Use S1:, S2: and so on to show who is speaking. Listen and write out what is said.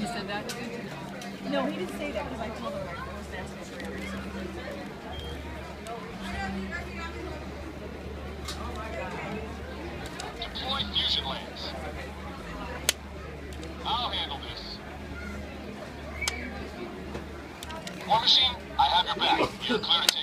S1: He said that?
S2: No, he didn't say that because I told him I was asking for your reason.
S3: Deploy fusion layers. I'll handle this. War Machine, I have your back. You're clear to take.